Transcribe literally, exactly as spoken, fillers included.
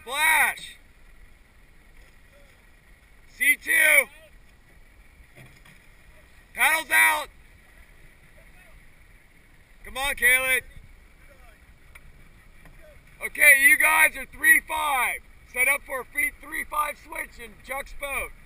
Splash. C two. Paddles out. Come on, Caleb. Okay, you guys are three five. Set up for a free three five switch and Chuck's boat.